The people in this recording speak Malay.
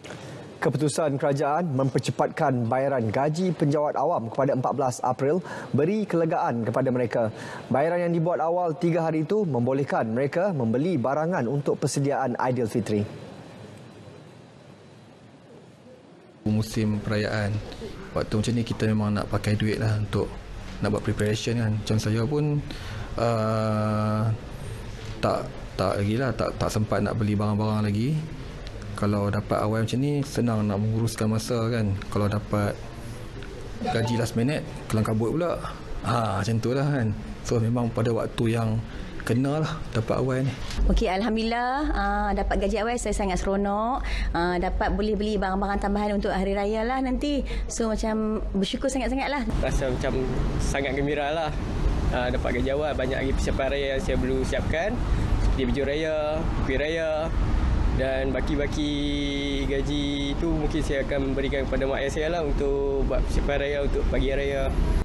Keputusan kerajaan mempercepatkan bayaran gaji penjawat awam kepada 14 April beri kelegaan kepada mereka. Bayaran yang dibuat awal 3 hari itu membolehkan mereka membeli barangan untuk persediaan Aidilfitri. Musim perayaan, waktu macam ni kita memang nak pakai duit lah untuk nak buat preparation kan. Macam saya pun tak lagi lah, tak sempat nak beli barang-barang lagi. Kalau dapat awal macam ni, senang nak menguruskan masa kan. Kalau dapat gaji last minute, kelang kabut pula. Macam tu lah kan. So memang pada waktu yang kena lah dapat awal ni. Okey, Alhamdulillah dapat gaji awal saya sangat seronok. Dapat boleh beli barang-barang tambahan untuk hari raya lah nanti. So macam bersyukur sangat-sangat lah. Rasa macam sangat gembira lah. Dapat gaji awal, banyak lagi persiapan raya yang saya perlu siapkan. Seperti baju raya, kuih raya. Dan baki-baki gaji itu mungkin saya akan berikan kepada mak ayah saya lah untuk buat persiapan raya untuk pagi raya.